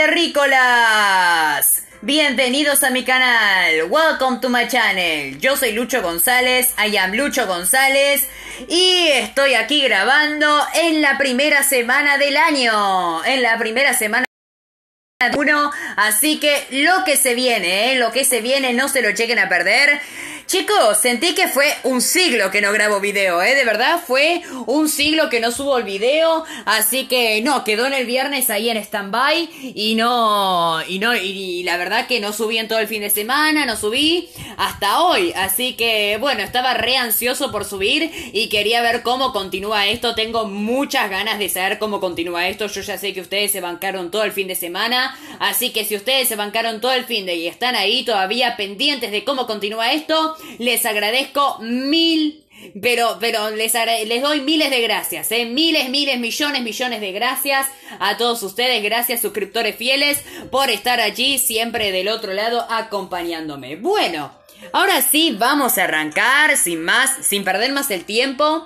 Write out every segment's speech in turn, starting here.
terrícolas! Bienvenidos a mi canal, welcome to my channel. Yo soy Lucho González, I am Lucho González y estoy aquí grabando en la primera semana del año. En la primera semana de uno, así que lo que se viene, no se lo chequen a perder. Chicos, sentí que fue un siglo que no grabo video, de verdad fue un siglo que no subo el video, así que no, quedó en el viernes ahí en stand-by y la verdad que no subí en todo el fin de semana, no subí hasta hoy, así que bueno, estaba re ansioso por subir y quería ver cómo continúa esto, tengo muchas ganas de saber cómo continúa esto, yo ya sé que ustedes se bancaron todo el fin de semana, así que si ustedes se bancaron todo el fin de y están ahí todavía pendientes de cómo continúa esto, les agradezco pero les doy miles de gracias, millones de gracias a todos ustedes, gracias suscriptores fieles por estar allí siempre del otro lado acompañándome. Bueno, ahora sí vamos a arrancar sin perder más el tiempo.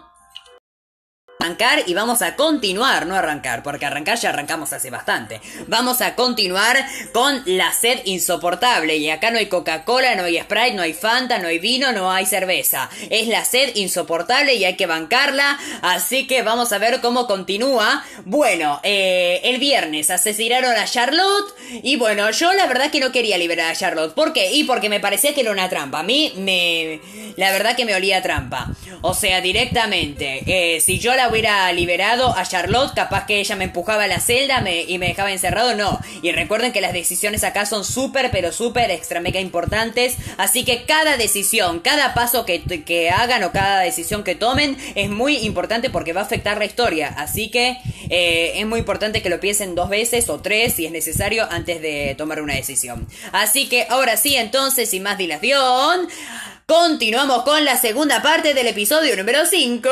Y vamos a continuar, no arrancar, porque arrancar ya arrancamos hace bastante. Vamos a continuar con la sed insoportable. Y acá no hay Coca-Cola, no hay Sprite, no hay Fanta, no hay vino, no hay cerveza. Es la sed insoportable y hay que bancarla. Así que vamos a ver cómo continúa. Bueno, el viernes asesinaron a Charlotte. Y bueno, yo la verdad que no quería liberar a Charlotte. ¿Por qué? Y porque me parecía que era una trampa. La verdad que me olía a trampa. O sea, directamente. Si yo la hubiera liberado a Charlotte, capaz que ella me empujaba a la celda y me dejaba encerrado, no. Y recuerden que las decisiones acá son súper, pero súper extra mega importantes. Así que cada decisión, cada paso que hagan o cada decisión que tomen es muy importante porque va a afectar la historia. Así que es muy importante que lo piensen 2 veces o 3 si es necesario antes de tomar una decisión. Así que ahora sí, entonces, sin más dilación, continuamos con la segunda parte del episodio número 5.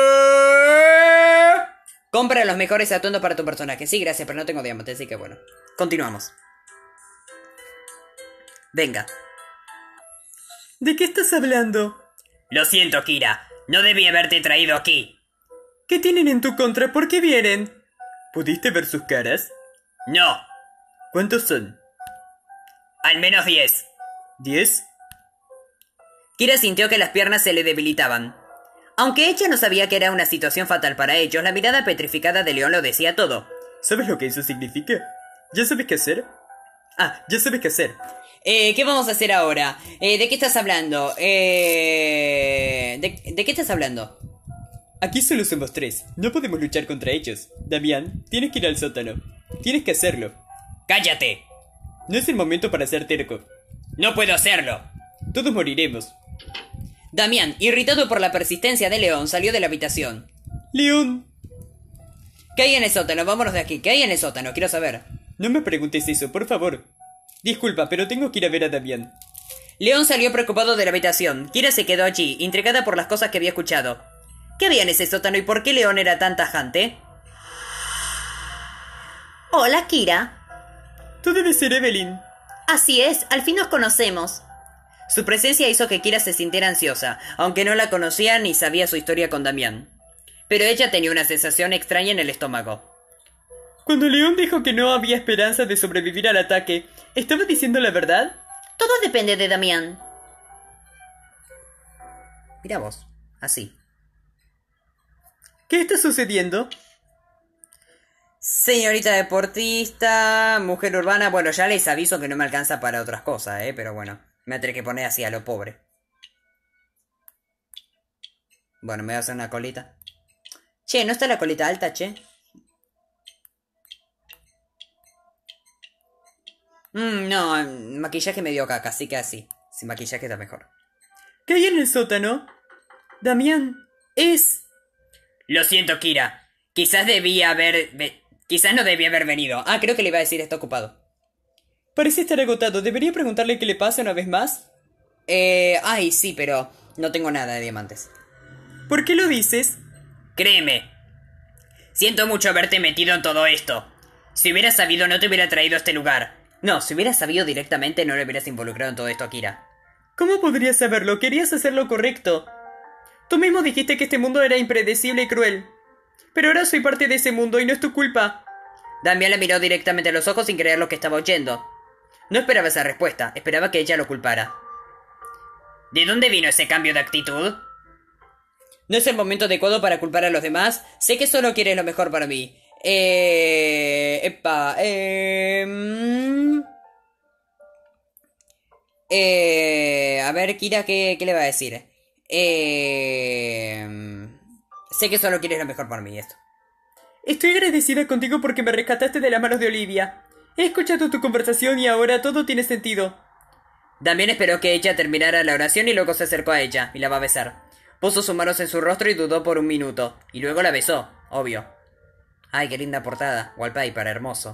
Compra los mejores atuendos para tu personaje. Sí, gracias, pero no tengo diamantes, así que bueno. Continuamos. Venga. ¿De qué estás hablando? Lo siento, Kira. No debí haberte traído aquí. ¿Qué tienen en tu contra? ¿Por qué vienen? ¿Pudiste ver sus caras? No. ¿Cuántos son? Al menos 10. ¿10? Kira sintió que las piernas se le debilitaban. Aunque ella no sabía que era una situación fatal para ellos, la mirada petrificada de León lo decía todo. ¿Sabes lo que eso significa? ¿Ya sabes qué hacer? Ya sabes qué hacer. ¿Qué vamos a hacer ahora? ¿De qué estás hablando? ¿De qué estás hablando? Aquí solo somos 3. No podemos luchar contra ellos. Damián, tienes que ir al sótano. Tienes que hacerlo. ¡Cállate! No es el momento para ser terco. ¡No puedo hacerlo! Todos moriremos. Damián, irritado por la persistencia de León, salió de la habitación. ¡León! ¿Qué hay en el sótano? Vámonos de aquí. ¿Qué hay en el sótano? Quiero saber. No me preguntes eso, por favor. Disculpa, pero tengo que ir a ver a Damián. León salió preocupado de la habitación. Kira se quedó allí, intrigada por las cosas que había escuchado. ¿Qué había en ese sótano y por qué León era tan tajante? Hola, Kira. Tú debes ser Evelyn. Así es, al fin nos conocemos. Su presencia hizo que Kira se sintiera ansiosa, aunque no la conocía ni sabía su historia con Damián. Pero ella tenía una sensación extraña en el estómago. Cuando León dijo que no había esperanza de sobrevivir al ataque, ¿estaba diciendo la verdad? Todo depende de Damián. Mira vos, así. ¿Qué está sucediendo? Señorita deportista, mujer urbana, bueno, ya les aviso que no me alcanza para otras cosas, pero bueno. Me tendré que poner así a lo pobre. Bueno, me voy a hacer una colita. Che, ¿no está la colita alta, che? No, maquillaje medio caca, así que así. Sin maquillaje está mejor. ¿Qué hay en el sótano? Damián, es... Lo siento, Kira. Quizás no debía haber venido. Creo que le iba a decir está ocupado. Parece estar agotado. ¿Debería preguntarle qué le pasa una vez más? Sí, pero no tengo nada de diamantes. ¿Por qué lo dices? Créeme. Siento mucho haberte metido en todo esto. Si hubieras sabido, no te hubiera traído a este lugar. No, si hubieras sabido directamente, no le hubieras involucrado en todo esto a Kira. ¿Cómo podrías saberlo? Querías hacer lo correcto. Tú mismo dijiste que este mundo era impredecible y cruel. Pero ahora soy parte de ese mundo y no es tu culpa. Damián le miró directamente a los ojos sin creer lo que estaba oyendo. No esperaba esa respuesta, esperaba que ella lo culpara. ¿De dónde vino ese cambio de actitud? No es el momento adecuado para culpar a los demás. Sé que solo quieres lo mejor para mí. A ver, Kira, ¿qué le va a decir? Sé que solo quieres lo mejor para mí, esto. Estoy agradecida contigo porque me rescataste de las manos de Olivia. He escuchado tu conversación y ahora todo tiene sentido. Damián esperó que ella terminara la oración y luego se acercó a ella y la va a besar. Puso sus manos en su rostro y dudó por un minuto. Y luego la besó, obvio. Ay, qué linda portada. Wallpaper, hermoso.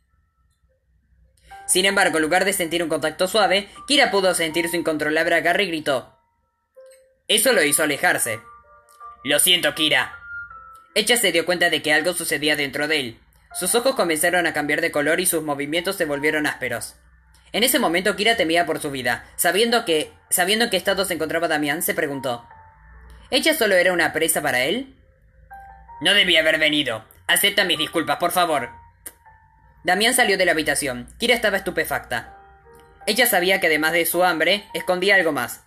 Sin embargo, en lugar de sentir un contacto suave, Kira pudo sentir su incontrolable agarre y gritó. Eso lo hizo alejarse. Lo siento, Kira. Ella se dio cuenta de que algo sucedía dentro de él. Sus ojos comenzaron a cambiar de color y sus movimientos se volvieron ásperos. En ese momento Kira temía por su vida. Sabiendo en qué estado se encontraba Damián, se preguntó. ¿Ella solo era una presa para él? No debía haber venido. Acepta mis disculpas, por favor. Damián salió de la habitación. Kira estaba estupefacta. Ella sabía que además de su hambre, escondía algo más.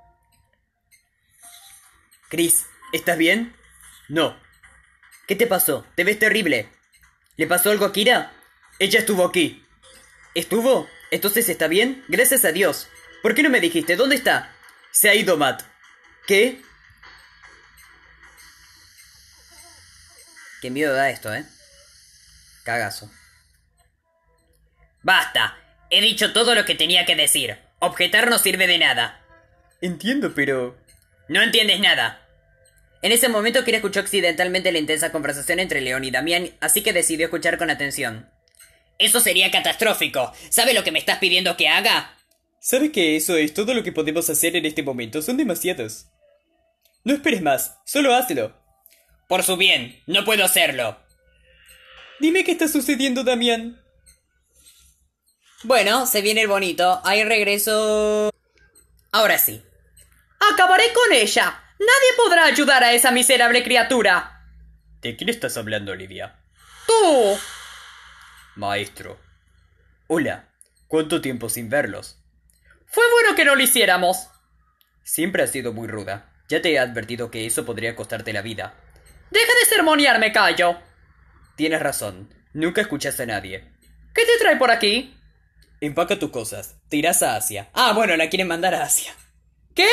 Chris, ¿estás bien? No. ¿Qué te pasó? Te ves terrible. ¿Le pasó algo a Kira? Ella estuvo aquí. ¿Estuvo? ¿Entonces está bien? Gracias a Dios. ¿Por qué no me dijiste? ¿Dónde está? Se ha ido Matt. ¿Qué? Qué miedo da esto, Cagazo. Basta. He dicho todo lo que tenía que decir. Objetar no sirve de nada. Entiendo, pero... No entiendes nada. En ese momento Kira escuchó accidentalmente la intensa conversación entre León y Damián, así que decidió escuchar con atención. Eso sería catastrófico. ¿Sabe lo que me estás pidiendo que haga? ¿Sabes que eso es todo lo que podemos hacer en este momento? Son demasiados. No esperes más, solo hazlo. Por su bien, no puedo hacerlo. Dime qué está sucediendo, Damián. Bueno, se viene el bonito. Ahí regreso. Ahora sí. Acabaré con ella. Nadie podrá ayudar a esa miserable criatura. ¿De quién estás hablando, Olivia? ¡Tú! Maestro. Hola. ¿Cuánto tiempo sin verlos? Fue bueno que no lo hiciéramos. Siempre has sido muy ruda. Ya te he advertido que eso podría costarte la vida. Deja de sermonearme, Cayo. Tienes razón. Nunca escuchaste a nadie. ¿Qué te trae por aquí? Empaca tus cosas. Te irás a Asia. Ah, bueno, la quieren mandar a Asia. ¿Qué?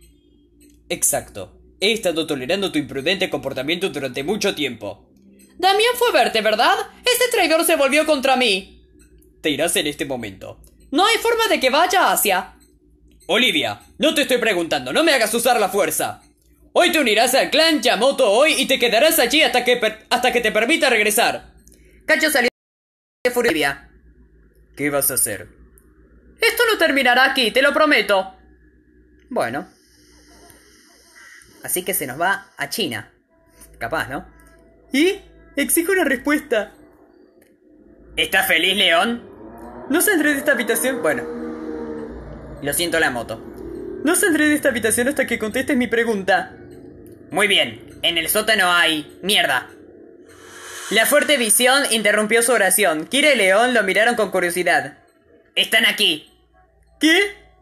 Exacto. He estado tolerando tu imprudente comportamiento durante mucho tiempo. Damián fue a verte, ¿verdad? Ese traidor se volvió contra mí. Te irás en este momento. No hay forma de que vaya a Asia. Olivia, no te estoy preguntando, no me hagas usar la fuerza. Hoy te unirás al clan Yamato hoy y te quedarás allí hasta que te permita regresar. Cacho salió de furia. ¿Qué vas a hacer? Esto no terminará aquí, te lo prometo. Bueno. Así que se nos va a China. Capaz, ¿no? ¿Y? Exijo una respuesta. ¿Estás feliz, León? No saldré de esta habitación. Bueno. Lo siento, la moto. No saldré de esta habitación hasta que contestes mi pregunta. Muy bien. En el sótano hay... ¡Mierda! La fuerte visión interrumpió su oración. Kira y León lo miraron con curiosidad. Están aquí. ¿Qué?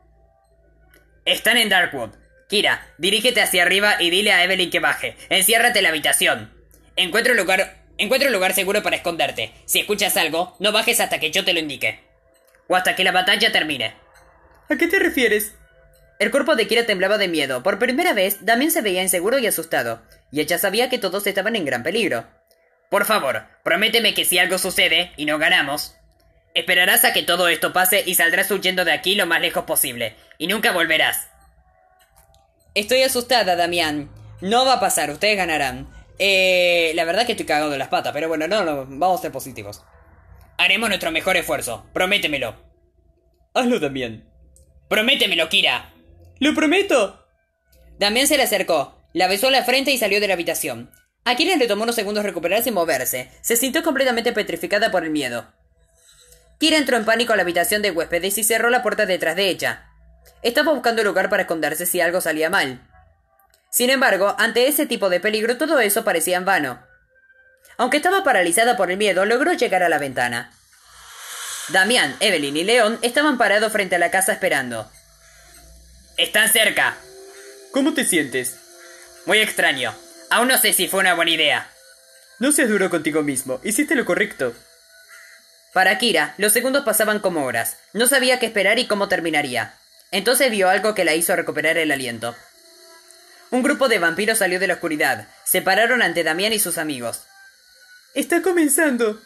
Están en Darkwood. Kira, dirígete hacia arriba y dile a Evelyn que baje. Enciérrate en la habitación. Encuentra un lugar seguro para esconderte. Si escuchas algo, no bajes hasta que yo te lo indique. O hasta que la batalla termine. ¿A qué te refieres? El cuerpo de Kira temblaba de miedo. Por primera vez, Damián se veía inseguro y asustado. Y ella sabía que todos estaban en gran peligro. Por favor, prométeme que si algo sucede y no ganamos, esperarás a que todo esto pase y saldrás huyendo de aquí lo más lejos posible. Y nunca volverás. Estoy asustada, Damián. No va a pasar, ustedes ganarán. La verdad que estoy cagado de las patas, pero bueno, no, vamos a ser positivos. Haremos nuestro mejor esfuerzo, prométemelo. Hazlo, Damián. Prométemelo, Kira. ¡Lo prometo! Damián se le acercó, la besó en la frente y salió de la habitación. A Kira le tomó unos segundos recuperarse y moverse. Se sintió completamente petrificada por el miedo. Kira entró en pánico a la habitación de huéspedes y cerró la puerta detrás de ella. Estaba buscando un lugar para esconderse si algo salía mal. Sin embargo, ante ese tipo de peligro todo eso parecía en vano. Aunque estaba paralizada por el miedo, logró llegar a la ventana. Damián, Evelyn y León estaban parados frente a la casa esperando. Están cerca. ¿Cómo te sientes? Muy extraño. Aún no sé si fue una buena idea. No seas duro contigo mismo. Hiciste lo correcto. Para Kira, los segundos pasaban como horas. No sabía qué esperar y cómo terminaría. Entonces vio algo que la hizo recuperar el aliento. Un grupo de vampiros salió de la oscuridad. Se pararon ante Damián y sus amigos. Está comenzando.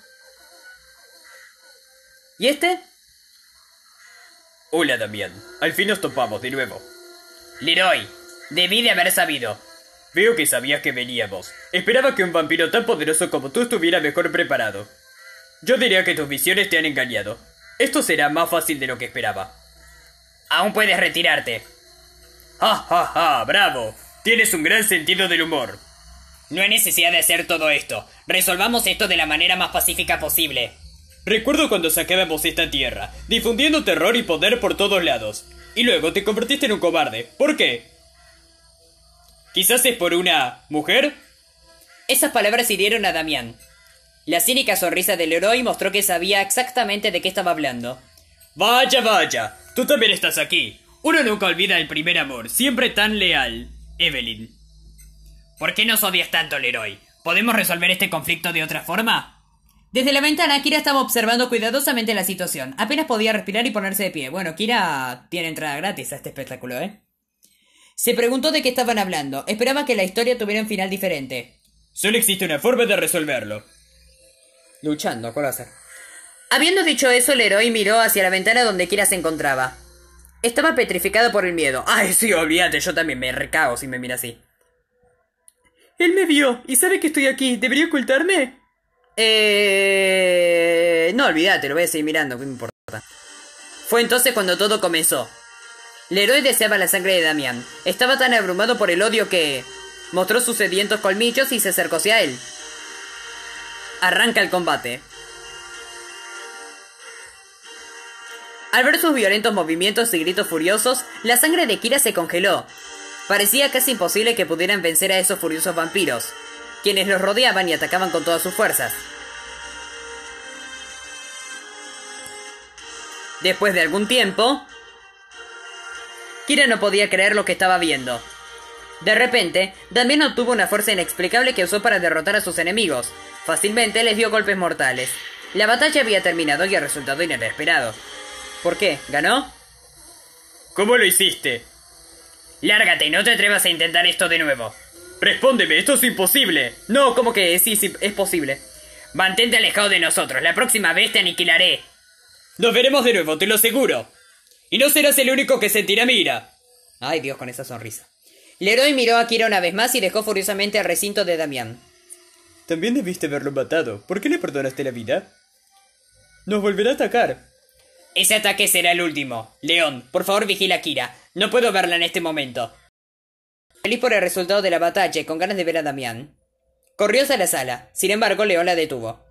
¿Y este? Hola, Damián. Al fin nos topamos de nuevo. Leroy, debí de haber sabido. Veo que sabías que veníamos. Esperaba que un vampiro tan poderoso como tú estuviera mejor preparado. Yo diría que tus visiones te han engañado. Esto será más fácil de lo que esperaba. Aún puedes retirarte. ¡Ja, ja, ja! ¡Bravo! Tienes un gran sentido del humor. No hay necesidad de hacer todo esto. Resolvamos esto de la manera más pacífica posible. Recuerdo cuando saqueábamos esta tierra, difundiendo terror y poder por todos lados. Y luego te convertiste en un cobarde. ¿Por qué? ¿Quizás es por una mujer? Esas palabras hirieron a Damián. La cínica sonrisa de Leroy mostró que sabía exactamente de qué estaba hablando. Vaya, vaya. Tú también estás aquí. Uno nunca olvida el primer amor. Siempre tan leal. Evelyn. ¿Por qué nos odias tanto, Leroy? ¿Podemos resolver este conflicto de otra forma? Desde la ventana, Kira estaba observando cuidadosamente la situación. Apenas podía respirar y ponerse de pie. Bueno, Kira tiene entrada gratis a este espectáculo, ¿eh? Se preguntó de qué estaban hablando. Esperaba que la historia tuviera un final diferente. Solo existe una forma de resolverlo. Luchando, ¿cuál va a ser? Habiendo dicho eso, Leroy miró hacia la ventana donde Kira se encontraba. Estaba petrificado por el miedo. Ay, sí, olvídate, yo también me recago si me mira así. Él me vio y sabe que estoy aquí. ¿Debería ocultarme? No, olvídate, lo voy a seguir mirando, ¿qué me importa? Fue entonces cuando todo comenzó. Leroy deseaba la sangre de Damián. Estaba tan abrumado por el odio que mostró sus sedientos colmillos y se acercó hacia él. Arranca el combate. Al ver sus violentos movimientos y gritos furiosos, la sangre de Kira se congeló. Parecía casi imposible que pudieran vencer a esos furiosos vampiros, quienes los rodeaban y atacaban con todas sus fuerzas. Después de algún tiempo, Kira no podía creer lo que estaba viendo. De repente, Damián obtuvo una fuerza inexplicable que usó para derrotar a sus enemigos. Fácilmente les dio golpes mortales. La batalla había terminado y el resultado era inesperado. ¿Por qué? ¿Ganó? ¿Cómo lo hiciste? Lárgate y no te atrevas a intentar esto de nuevo. Respóndeme, esto es imposible. No, ¿cómo que sí, es posible? Mantente alejado de nosotros, la próxima vez te aniquilaré. Nos veremos de nuevo, te lo aseguro. Y no serás el único que sentirá mi ira. Ay, Dios, con esa sonrisa. Leroy miró a Kira una vez más y dejó furiosamente al recinto de Damián. También debiste haberlo matado. ¿Por qué le perdonaste la vida? Nos volverá a atacar. Ese ataque será el último. León, por favor vigila a Kira. No puedo verla en este momento. Feliz por el resultado de la batalla y con ganas de ver a Damián, corrió hacia la sala. Sin embargo, León la detuvo.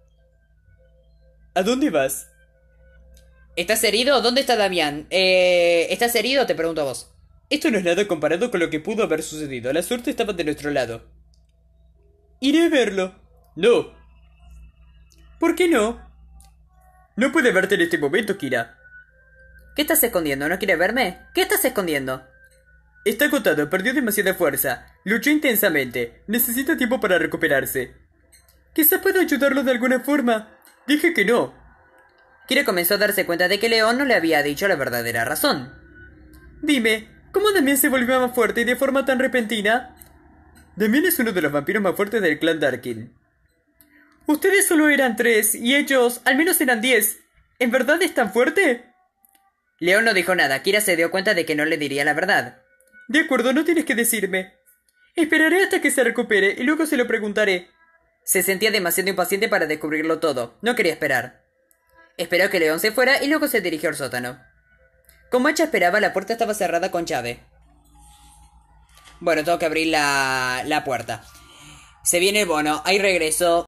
¿A dónde vas? ¿Estás herido? ¿Dónde está Damián? ¿Estás herido? Te pregunto a vos. Esto no es nada comparado con lo que pudo haber sucedido. La suerte estaba de nuestro lado. Iré a verlo. No. ¿Por qué no? No puede verte en este momento, Kira. ¿Qué estás escondiendo? ¿No quiere verme? ¿Qué estás escondiendo? Está agotado, perdió demasiada fuerza. Luchó intensamente. Necesita tiempo para recuperarse. Quizá pueda ayudarlo de alguna forma. Dije que no. Kira comenzó a darse cuenta de que León no le había dicho la verdadera razón. Dime, ¿cómo Damián se volvió más fuerte y de forma tan repentina? Damián es uno de los vampiros más fuertes del clan Darkin. Ustedes solo eran 3 y ellos al menos eran 10. ¿En verdad es tan fuerte? León no dijo nada. Kira se dio cuenta de que no le diría la verdad. De acuerdo, no tienes que decirme. Esperaré hasta que se recupere y luego se lo preguntaré. Se sentía demasiado impaciente para descubrirlo todo. No quería esperar. Esperó que León se fuera y luego se dirigió al sótano. Como ella esperaba, la puerta estaba cerrada con llave. Bueno, tengo que abrir la puerta. Se viene el bono. Ahí regreso.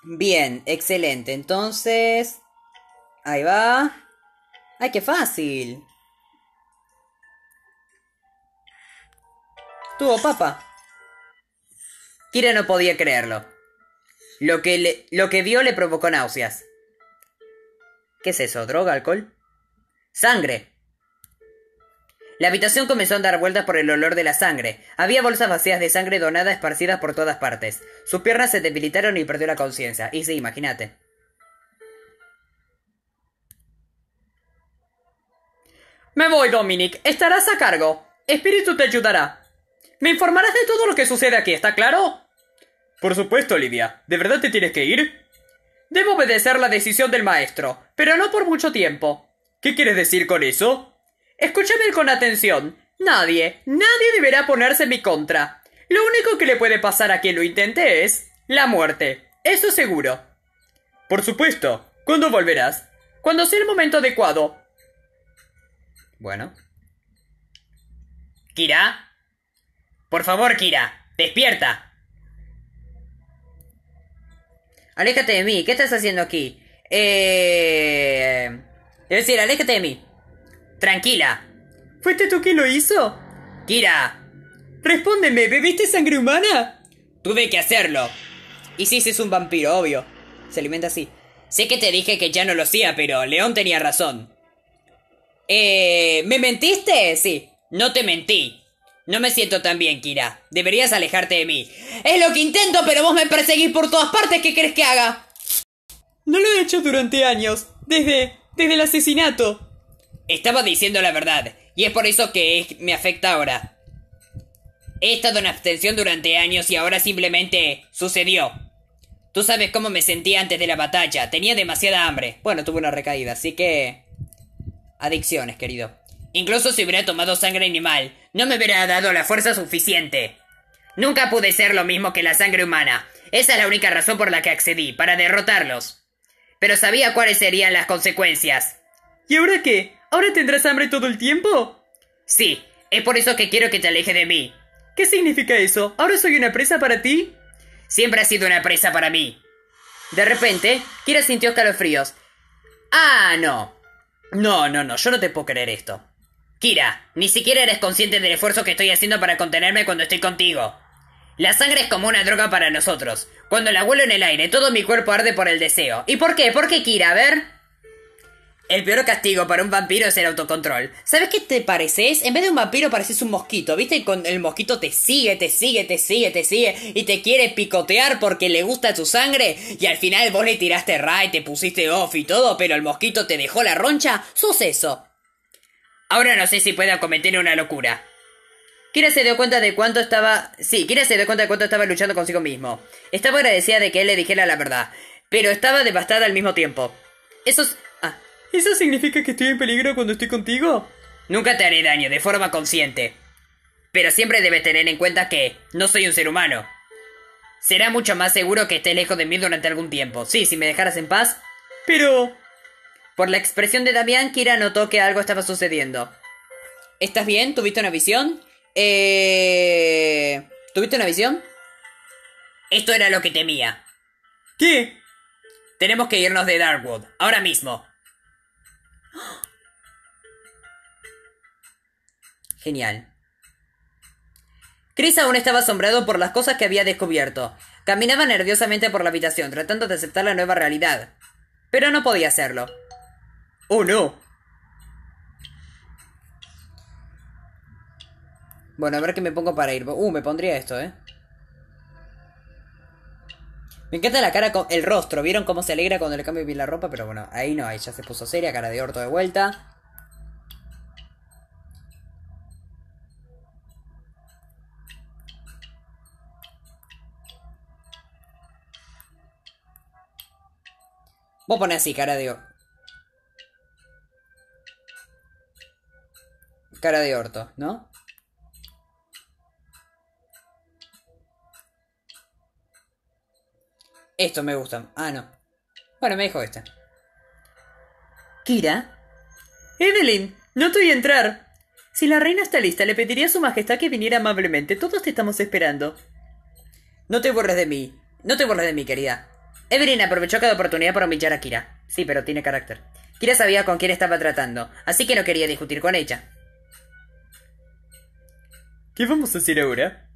Bien, excelente. Entonces... Ahí va. ¡Ay, qué fácil! Tuvo papa. Kira no podía creerlo. Lo que vio le provocó náuseas. ¿Qué es eso? ¿Droga? ¿Alcohol? ¡Sangre! La habitación comenzó a dar vueltas por el olor de la sangre. Había bolsas vacías de sangre donada esparcidas por todas partes. Sus piernas se debilitaron y perdió la conciencia. Y sí, imagínate. Me voy, Dominic. Estarás a cargo. Espíritu te ayudará. Me informarás de todo lo que sucede aquí, ¿está claro? Por supuesto, Olivia. ¿De verdad te tienes que ir? Debo obedecer la decisión del maestro, pero no por mucho tiempo. ¿Qué quieres decir con eso? Escúchame con atención. Nadie deberá ponerse en mi contra. Lo único que le puede pasar a quien lo intente es la muerte. Eso seguro. Por supuesto. ¿Cuándo volverás? Cuando sea el momento adecuado. Bueno. ¿Kira? Por favor, Kira, despierta. Aléjate de mí, ¿qué estás haciendo aquí? Es decir, aléjate de mí. Tranquila. ¿Fuiste tú quien lo hizo? Kira. Respóndeme, ¿bebiste sangre humana? Tuve que hacerlo. Y sí, es un vampiro, obvio. Se alimenta así. Sé que te dije que ya no lo hacía, pero León tenía razón. ¿Me mentiste? Sí. No te mentí. No me siento tan bien, Kira. Deberías alejarte de mí. Es lo que intento, pero vos me perseguís por todas partes. ¿Qué crees que haga? No lo he hecho durante años. Desde el asesinato. Estaba diciendo la verdad. Y es por eso que me afecta ahora. He estado en abstención durante años y ahora simplemente sucedió. Tú sabes cómo me sentía antes de la batalla. Tenía demasiada hambre. Bueno, tuve una recaída, así que... Adicciones, querido. Incluso si hubiera tomado sangre animal, no me hubiera dado la fuerza suficiente. Nunca pude ser lo mismo que la sangre humana. Esa es la única razón por la que accedí, para derrotarlos. Pero sabía cuáles serían las consecuencias. ¿Y ahora qué? ¿Ahora tendrás hambre todo el tiempo? Sí, es por eso que quiero que te alejes de mí. ¿Qué significa eso? ¿Ahora soy una presa para ti? Siempre has sido una presa para mí. De repente, Kira sintió escalofríos. ¡Ah, no! No, yo no te puedo creer esto. Kira, ni siquiera eres consciente del esfuerzo que estoy haciendo para contenerme cuando estoy contigo. La sangre es como una droga para nosotros. Cuando la huelo en el aire, todo mi cuerpo arde por el deseo. ¿Y por qué? ¿Por qué, Kira? A ver. El peor castigo para un vampiro es el autocontrol. ¿Sabes qué te pareces? En vez de un vampiro pareces un mosquito, ¿viste? Y con el mosquito te sigue y te quiere picotear porque le gusta tu sangre y al final vos le tiraste raid, te pusiste off y todo, pero el mosquito te dejó la roncha. Sos eso. Ahora no sé si pueda cometer una locura. Kira se dio cuenta de cuánto estaba... Sí, Kira se dio cuenta de cuánto estaba luchando consigo mismo. Estaba agradecida de que él le dijera la verdad, pero estaba devastada al mismo tiempo. ¿Eso significa que estoy en peligro cuando estoy contigo? Nunca te haré daño de forma consciente. Pero siempre debes tener en cuenta que no soy un ser humano. Será mucho más seguro que estés lejos de mí durante algún tiempo. Sí, si me dejaras en paz. Pero... Por la expresión de Damián, Kira notó que algo estaba sucediendo. ¿Estás bien? ¿Tuviste una visión? ¿Tuviste una visión? Esto era lo que temía. ¿Qué? Tenemos que irnos de Darkwood, ahora mismo. Genial. Chris aún estaba asombrado por las cosas que había descubierto. Caminaba nerviosamente por la habitación, tratando de aceptar la nueva realidad. Pero no podía hacerlo. ¡Oh, no! Bueno, a ver qué me pongo para ir. Me pondría esto, Me encanta la cara, el rostro. ¿Vieron cómo se alegra cuando le cambio bien la ropa? Pero bueno, ahí no, ahí ya se puso seria, cara de orto de vuelta. Voy a poner así, cara de orto, ¿no? Esto me gusta. Ah, no. Bueno, me dijo esta. ¿Kira? Evelyn, no te voy a entrar. Si la reina está lista, le pediría a su majestad que viniera amablemente. Todos te estamos esperando. No te borres de mí. No te borres de mí, querida. Evelyn aprovechó cada oportunidad para humillar a Kira. Sí, pero tiene carácter. Kira sabía con quién estaba tratando, así que no quería discutir con ella. ¿Qué vamos a hacer ahora?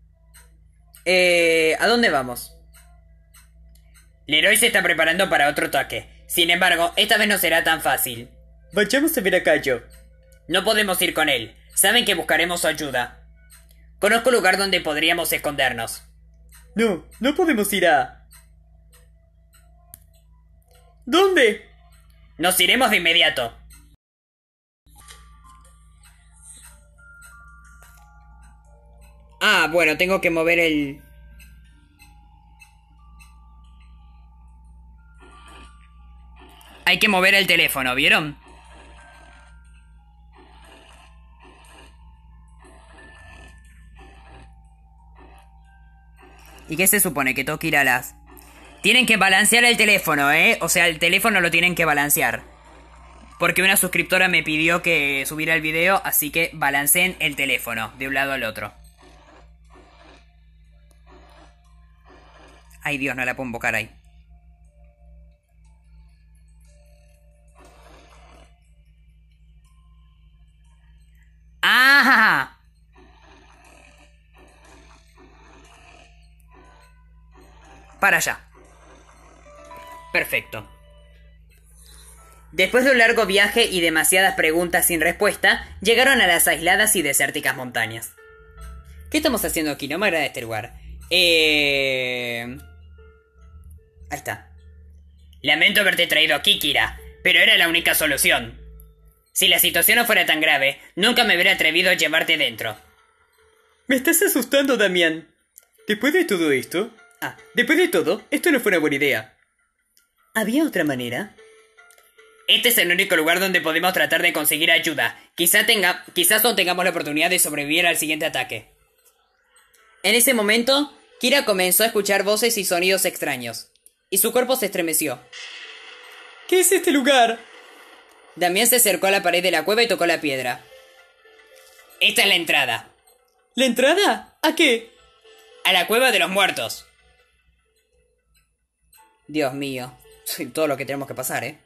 ¿A dónde vamos? Leroy se está preparando para otro ataque. Sin embargo, esta vez no será tan fácil. Vayamos a ver a Cayo. No podemos ir con él. Saben que buscaremos su ayuda. Conozco un lugar donde podríamos escondernos. No, no podemos ir a... ¿Dónde? Nos iremos de inmediato. Ah, bueno, tengo que mover el... Hay que mover el teléfono, ¿vieron? ¿Y qué se supone? Que tengo que ir a las... Tienen que balancear el teléfono, ¿eh? O sea, el teléfono lo tienen que balancear. Porque una suscriptora me pidió que subiera el video, así que balanceen el teléfono de un lado al otro. Ay, Dios, no la puedo invocar ahí. ¡Ah! Para allá. Perfecto. Después de un largo viaje y demasiadas preguntas sin respuesta, llegaron a las aisladas y desérticas montañas. ¿Qué estamos haciendo aquí? No me agrada este lugar. Ahí está. Lamento haberte traído aquí, Kira, pero era la única solución. Si la situación no fuera tan grave, nunca me hubiera atrevido a llevarte dentro. Me estás asustando, Damián. Después de todo esto... después de todo, esto no fue una buena idea. ¿Había otra manera? Este es el único lugar donde podemos tratar de conseguir ayuda. Quizás no tengamos la oportunidad de sobrevivir al siguiente ataque. En ese momento, Kira comenzó a escuchar voces y sonidos extraños, y su cuerpo se estremeció. ¿Qué es este lugar? Damián se acercó a la pared de la cueva y tocó la piedra. Esta es la entrada. ¿La entrada? ¿A qué? A la cueva de los muertos. Dios mío, todo lo que tenemos que pasar, ¿eh?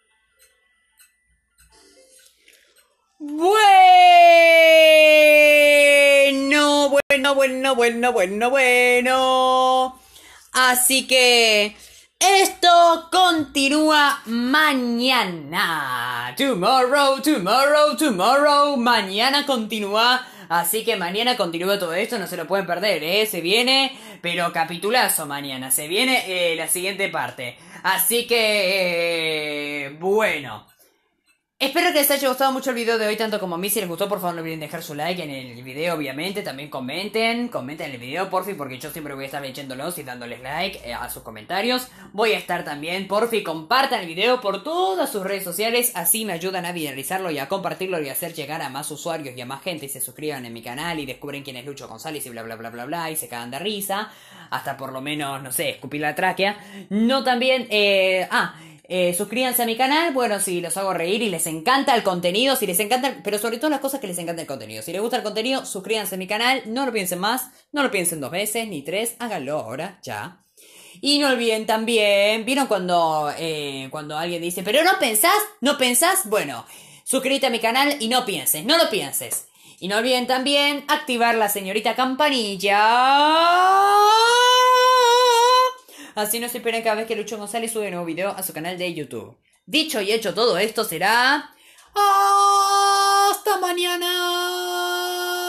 Bueno. Así que esto continúa mañana. Tomorrow. Mañana continúa. Así que mañana continúa todo esto, no se lo pueden perder, ¿eh? Se viene, pero capitulazo mañana. Se viene la siguiente parte. Así que, bueno. Espero que les haya gustado mucho el video de hoy, tanto como a mí. Si les gustó, por favor no olviden dejar su like en el video, obviamente. También comenten en el video, porfi, porque yo siempre voy a estar leyéndolos y dándoles like a sus comentarios. Voy a estar también, porfi, compartan el video por todas sus redes sociales. Así me ayudan a viralizarlo y a compartirlo y a hacer llegar a más usuarios y a más gente. Y se suscriban en mi canal y descubren quién es Lucho González y bla bla bla bla bla. Y se cagan de risa. Hasta por lo menos, no sé, escupir la tráquea. No también, suscríbanse a mi canal, bueno, si los hago reír y les encanta el contenido, si les encanta, pero sobre todo las cosas que les encanta el contenido. Si les gusta el contenido, suscríbanse a mi canal, no lo piensen más, no lo piensen 2 veces, ni 3, háganlo ahora, ya. Y no olviden también, ¿vieron cuando alguien dice, pero no pensás? Bueno, suscríbete a mi canal y no lo pienses. Y no olviden también activar la señorita campanilla. Así no se esperen cada vez que Lucho González sube un nuevo video a su canal de YouTube. Dicho y hecho todo esto será... ¡hasta mañana!